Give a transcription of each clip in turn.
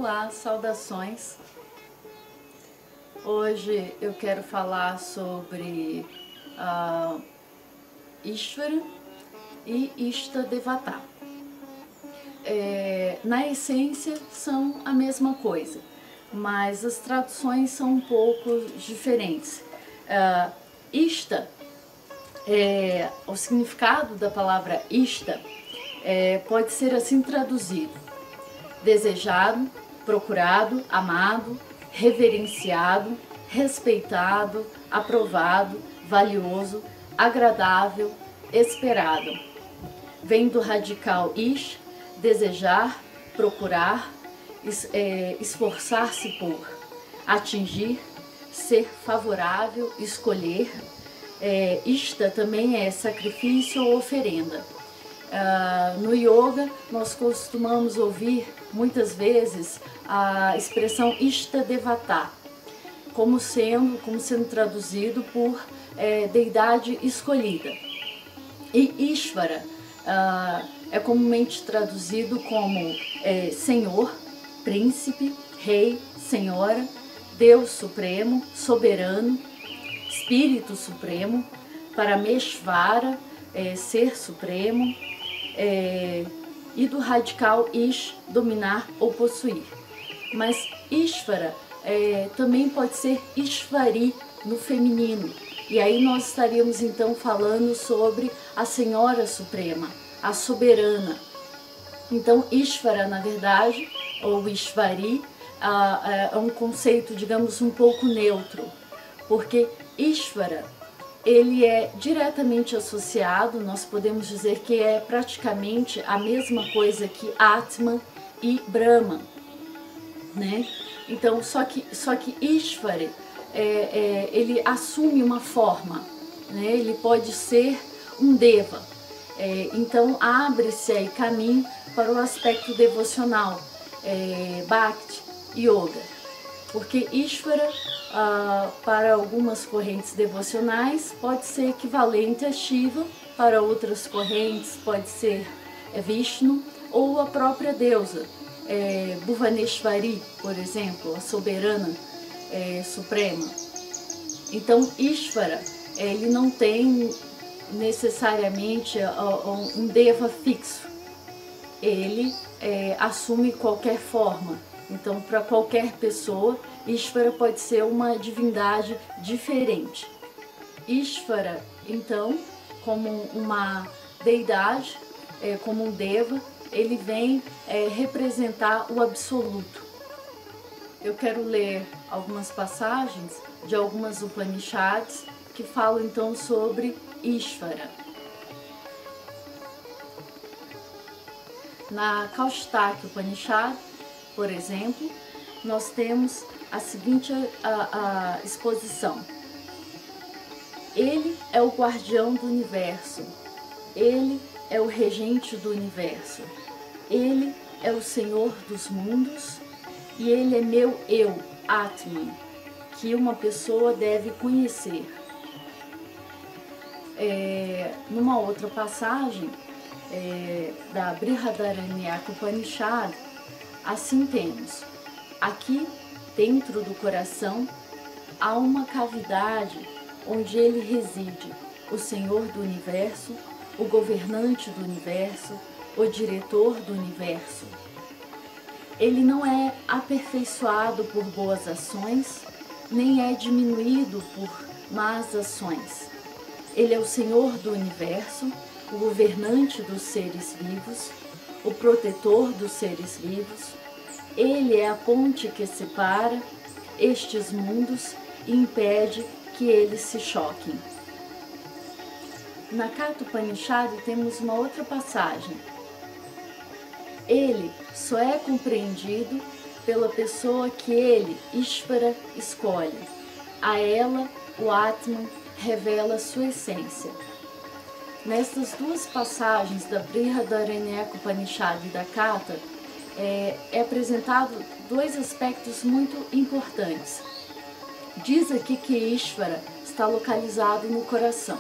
Olá, saudações! Hoje eu quero falar sobre Ishvara e Ishtadevata. Na essência são a mesma coisa, mas as traduções são um pouco diferentes. Ishta, o significado da palavra Ishta pode ser assim traduzido: desejado, procurado, amado, reverenciado, respeitado, aprovado, valioso, agradável, esperado. Vem do radical ish, desejar, procurar, esforçar-se por, atingir, ser favorável, escolher. Ishta também é sacrifício ou oferenda. No yoga nós costumamos ouvir muitas vezes a expressão Ishtadevata como sendo traduzido por deidade escolhida. E Ishvara é comumente traduzido como Senhor, Príncipe, Rei, Senhora, Deus Supremo, Soberano, Espírito Supremo, Parameshvara, Ser Supremo, e do radical Ish, dominar ou possuir. Mas Ishvara também pode ser Ishvari no feminino, e aí nós estaríamos então falando sobre a Senhora Suprema, a Soberana. Então Ishvara, na verdade, ou Ishvari, é um conceito, digamos, um pouco neutro, porque Ishvara ele é diretamente associado, nós podemos dizer que é praticamente a mesma coisa que Atman e Brahman, né? Então, só que Ishvara, ele assume uma forma, né? Ele pode ser um Deva. Então, abre-se aí caminho para o aspecto devocional, Bhakti, Yoga. Porque Ishvara, para algumas correntes devocionais, pode ser equivalente a Shiva, para outras correntes pode ser Vishnu ou a própria deusa, Bhuvaneshwari, por exemplo, a soberana suprema. Então Ishvara, ele não tem necessariamente um deva fixo, ele assume qualquer forma. Então, para qualquer pessoa, Ishvara pode ser uma divindade diferente. Ishvara, então, como uma deidade, como um Deva, ele vem representar o absoluto. Eu quero ler algumas passagens de algumas Upanishads que falam então sobre Ishvara. Na Kaustaki Upanishad, por exemplo, nós temos a seguinte exposição: Ele é o guardião do universo, Ele é o regente do universo, Ele é o Senhor dos mundos e Ele é meu eu, Atman, que uma pessoa deve conhecer. Numa outra passagem da Brihadaranyaka Upanishad, assim temos: aqui dentro do coração há uma cavidade onde ele reside, o Senhor do universo, o governante do universo, o diretor do universo. Ele não é aperfeiçoado por boas ações, nem é diminuído por más ações. Ele é o Senhor do universo, o governante dos seres vivos, o protetor dos seres vivos. Ele é a ponte que separa estes mundos e impede que eles se choquem. Na Katha Upanishad temos uma outra passagem. Ele só é compreendido pela pessoa que ele, Ishvara, escolhe. A ela, o Atman revela sua essência. Nestas duas passagens da Brihadaranyaka Upanishad e da Katha, é apresentado dois aspectos muito importantes. Diz aqui que Ishvara está localizado no coração.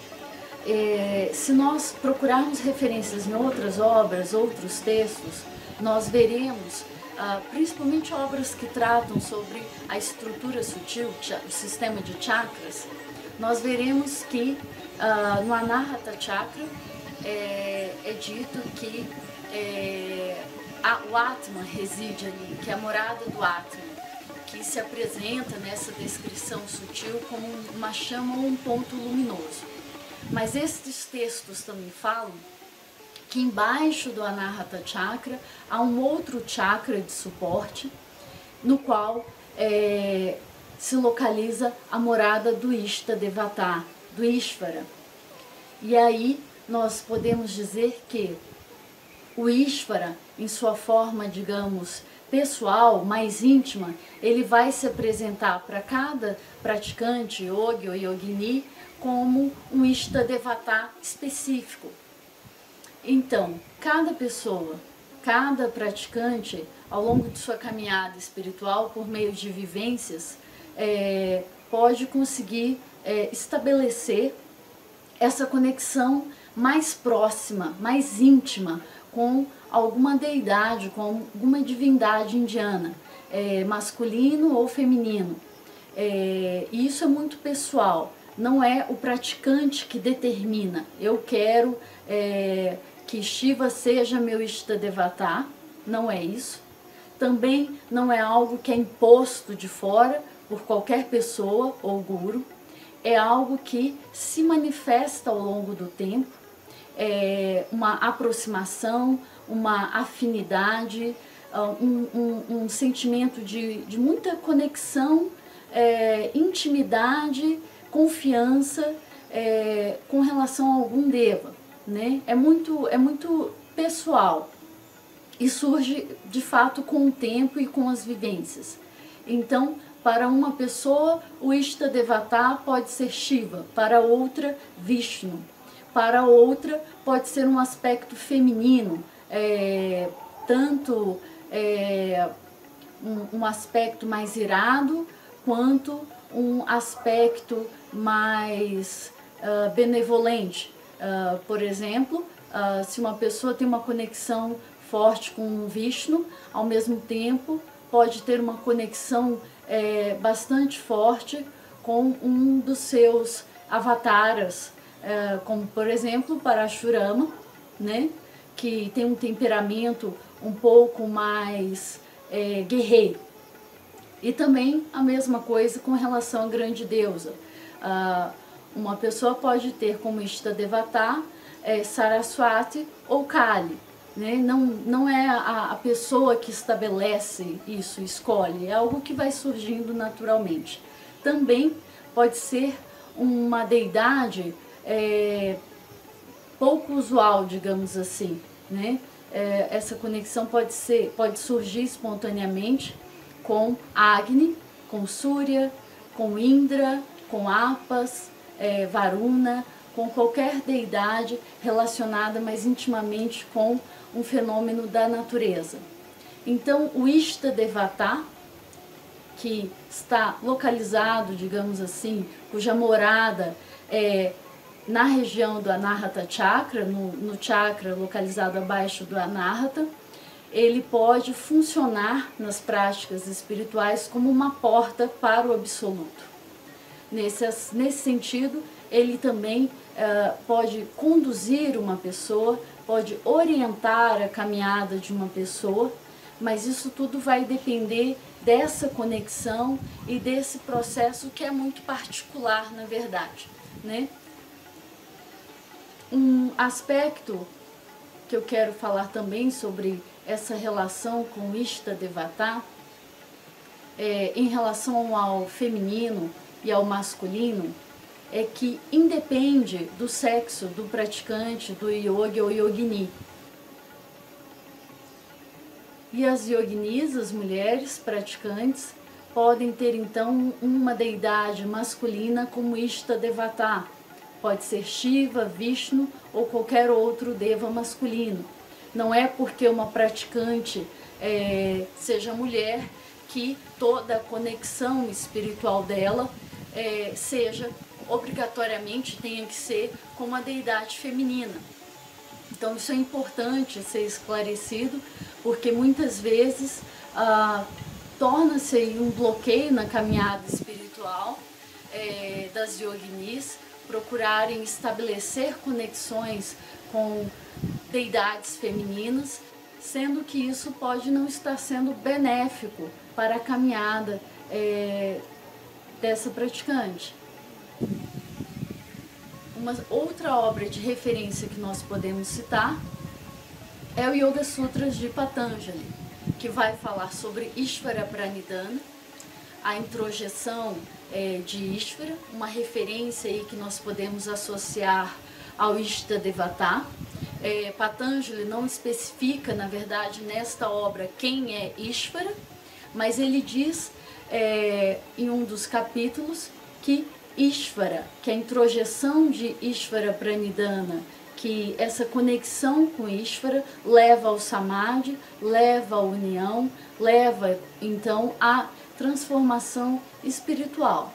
Se nós procurarmos referências em outras obras, outros textos, nós veremos principalmente obras que tratam sobre a estrutura sutil, o sistema de chakras, nós veremos que no Anahata Chakra é dito que o Atman reside ali, que é a morada do Atman, que se apresenta nessa descrição sutil como uma chama ou um ponto luminoso. Mas estes textos também falam que embaixo do Anahata Chakra há um outro chakra de suporte, no qual se localiza a morada do Ishtadevata, do Ishvara. E aí nós podemos dizer que o Ishvara, em sua forma, digamos, pessoal, mais íntima, ele vai se apresentar para cada praticante, yogi ou yogini, como um Ishtadevata específico. Então, cada pessoa, cada praticante, ao longo de sua caminhada espiritual, por meio de vivências, pode conseguir estabelecer essa conexão mais próxima, mais íntima, com alguma deidade, com alguma divindade indiana, masculino ou feminino. E isso é muito pessoal, não é o praticante que determina, eu quero que Shiva seja meu Ishtadevata, não é isso. Também não é algo que é imposto de fora por qualquer pessoa ou guru, é algo que se manifesta ao longo do tempo, uma aproximação, uma afinidade, um sentimento de muita conexão, intimidade, confiança com relação a algum deva, né? É muito pessoal e surge de fato com o tempo e com as vivências. Então, para uma pessoa, o Ishtadevata pode ser Shiva, para outra, Vishnu. Para outra, pode ser um aspecto feminino, tanto um aspecto mais irado, quanto um aspecto mais benevolente. Por exemplo, se uma pessoa tem uma conexão forte com Vishnu, ao mesmo tempo pode ter uma conexão bastante forte com um dos seus avataras, como por exemplo Parashurama, né, que tem um temperamento um pouco mais guerreiro. E também a mesma coisa com relação à grande deusa. Uma pessoa pode ter como Ishtadevata Saraswati ou Kali. Né? Não é a pessoa que estabelece isso, escolhe, é algo que vai surgindo naturalmente. Também pode ser uma deidade pouco usual, digamos assim, né? Essa conexão pode surgir espontaneamente com Agni, com Surya, com Indra, com Apas, Varuna, com qualquer deidade relacionada mais intimamente com um fenômeno da natureza. Então, o Ishtadevata, que está localizado, digamos assim, cuja morada é na região do Anahata Chakra, no chakra localizado abaixo do Anahata, ele pode funcionar nas práticas espirituais como uma porta para o absoluto. Nesse sentido, ele também pode conduzir uma pessoa, pode orientar a caminhada de uma pessoa, mas isso tudo vai depender dessa conexão e desse processo que é muito particular, na verdade, né? Um aspecto que eu quero falar também sobre essa relação com Ishtadevata, em relação ao feminino e ao masculino, é que independe do sexo do praticante, do yogi ou yogini. E as yoginis, as mulheres praticantes, podem ter então uma deidade masculina como Ishtadevata. Pode ser Shiva, Vishnu ou qualquer outro deva masculino. Não é porque uma praticante seja mulher que toda a conexão espiritual dela obrigatoriamente tenha que ser com uma deidade feminina. Então isso é importante ser esclarecido, porque muitas vezes torna-se aí um bloqueio na caminhada espiritual das yoginis, procurarem estabelecer conexões com deidades femininas, sendo que isso pode não estar sendo benéfico para a caminhada dessa praticante. Uma outra obra de referência que nós podemos citar é o Yoga Sutras de Patanjali, que vai falar sobre Ishvara Pranidhana, a introjeção de Ishvara, uma referência aí que nós podemos associar ao Ishtadevata. Patanjali não especifica, na verdade, nesta obra quem é Ishvara, mas ele diz em um dos capítulos que Ishvara, que a introjeção de Ishvara Pranidhana, que essa conexão com Ishvara leva ao Samadhi, leva à união, leva então à transformação espiritual.